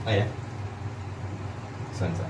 Ayan. Saan?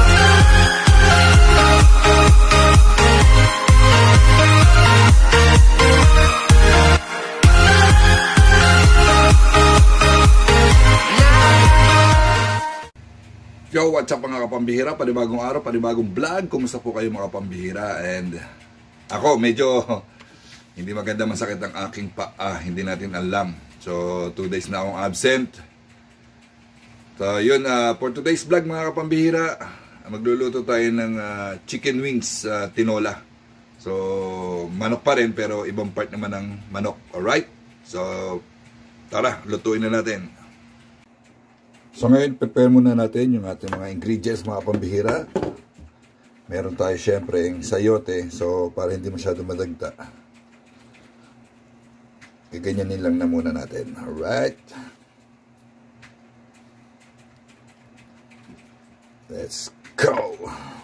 Yo, what's up mga kapambihira? Panibagong araw, panibagong vlog. Kumusta po kayo mga kapambihira? And ako, medyo hindi maganda, masakit ang aking paa. Hindi natin alam. So, 2 days na akong absent. So, yun, for today's vlog mga kapambihira, magluluto tayo ng chicken wings tinola. So, manok pa rin, pero ibang part naman ng manok. Alright? So, tara, lutuin na natin. So ngayon, prepare muna natin yung ating mga ingredients mga pambihira. Meron tayo syempre yung sayote, so para hindi masyado madagta. Gaganyanin lang na muna natin. Alright. Let's go!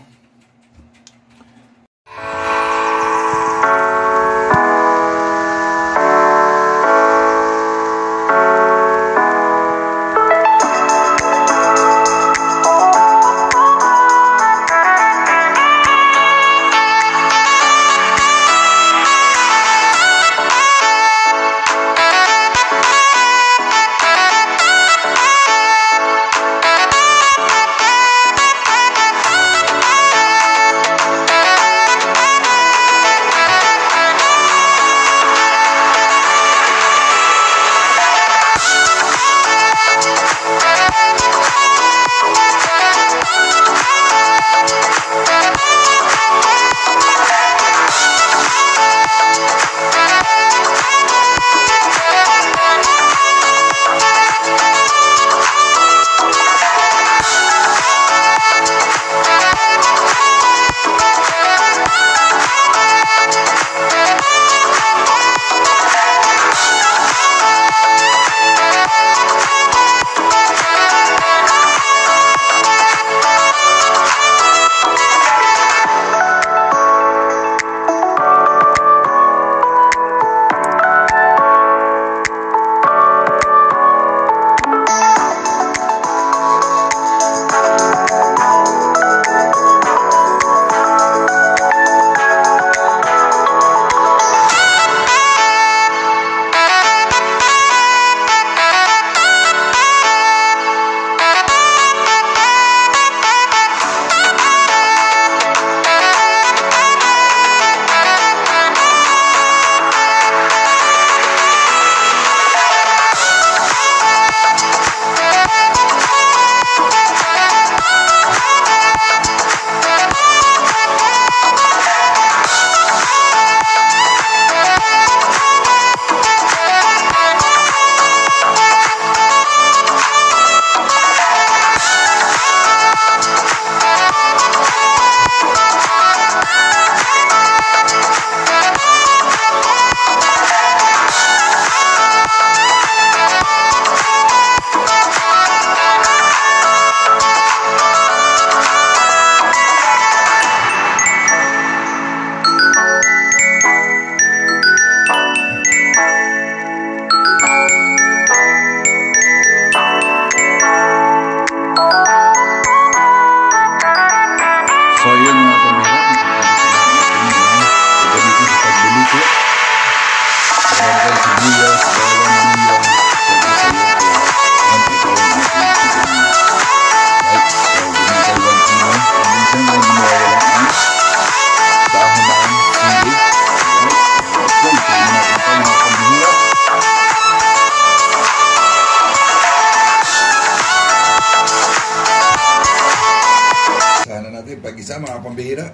Pag-isa mga pambihira.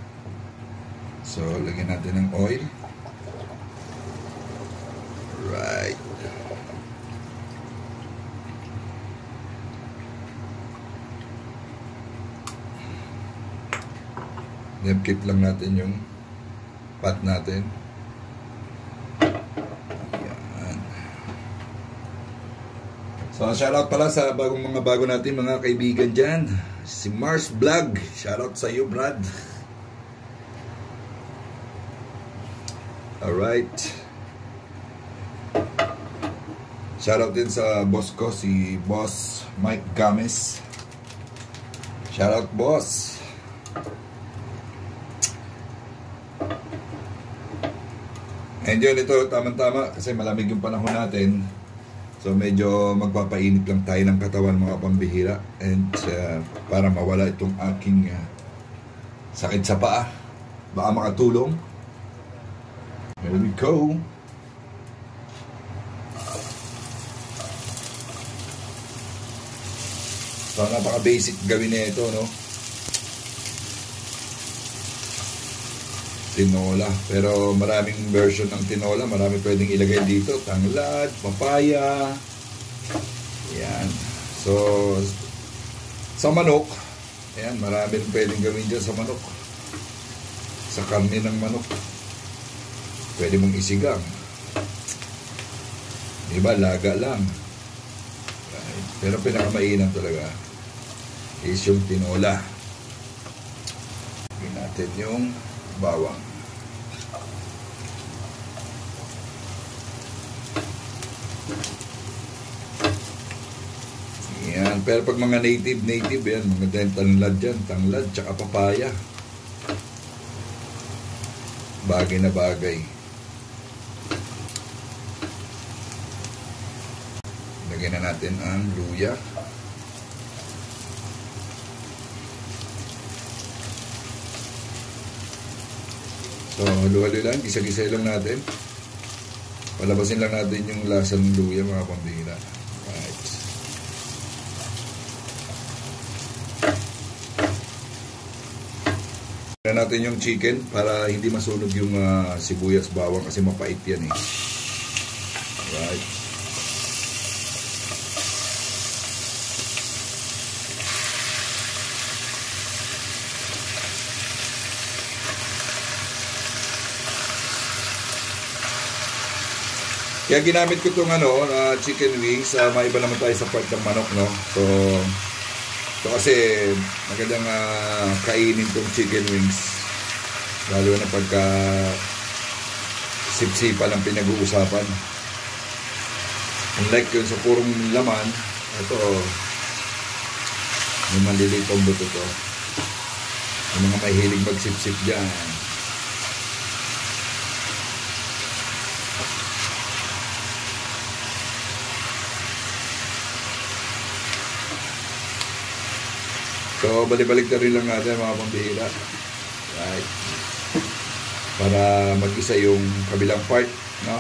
So, lagyan natin ng oil. Right. Nipkit lang natin yung pot natin. Yan. So, shoutout pala sa mga bago natin mga kaibigan dyan. Si Mars Vlog, shoutout sa iyo, Brad. Alright. Shoutout din sa boss ko, si Boss Mike Games. Shoutout, boss. And yun, ito, tamang-tama, kasi malamig yung panahon natin. So, medyo magpapainit lang tayo ng katawan, mga pambihira. And para mawala itong aking sakit sa paa. Baka makatulong. Here we go. So, napaka-basic gawin na ito, no? Tinola. Pero maraming version ng tinola. Marami pwedeng ilagay dito. Tanglad, papaya. Yan. So, sa manok, ayan, marami rin pwedeng gawin dyan sa manok. Sa karne ng manok. Pwede mong isigang. Diba? Laga lang. Right. Pero pinakamainam talaga is yung tinola. Gawin natin yung bawang. Yan. Pero pag mga native yan, mga tanglad dyan, tanglad, tsaka papaya. Bagay na bagay. Lagyan na natin ang luya. So, halo-halo lang, gisa-gisa lang natin. Palabasin lang natin yung lasa ng luya, mga pambihira. Right. Tignan natin yung chicken para hindi masunog yung sibuyas bawang kasi mapait yan eh. Right. Kaya ginamit ko itong chicken wings. Maiba naman tayo sa part ng manok, no? So kasi magandang kainin itong chicken wings. Lalo na pagka sipsipa lang pinag-uusapan. Unlike yun sa purong laman, ito may maliliit ang buto to. Yung mga mahilig magsipsip dyan. So, balik-balik na rin lang natin mga pambihira. Right. Para mag-isa yung kabilang part, no?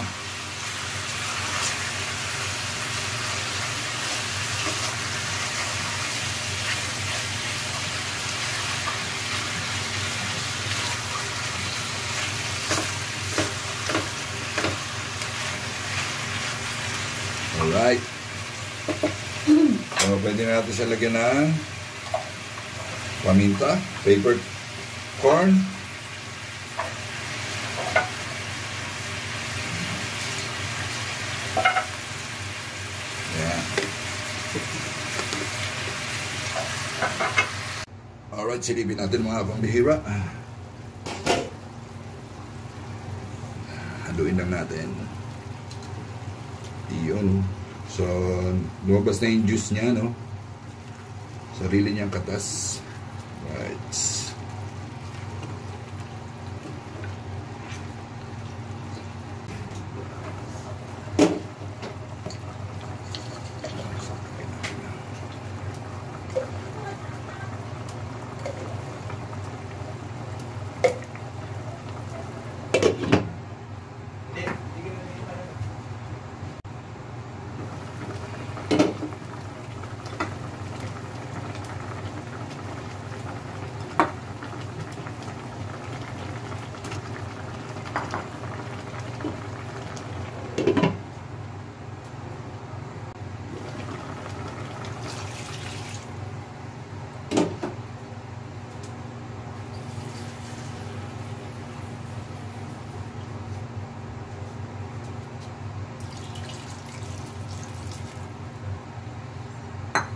Alright. So, pwede na natin siya lagyan ng paminta, pepper corn, yeah. Alright, silipin natin mga pambihira. Haluin lang natin. Iyon. So, lumabas na yung juice niya, no? Sarili niyang katas. Right.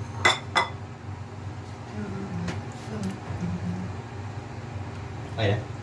Oh, yeah?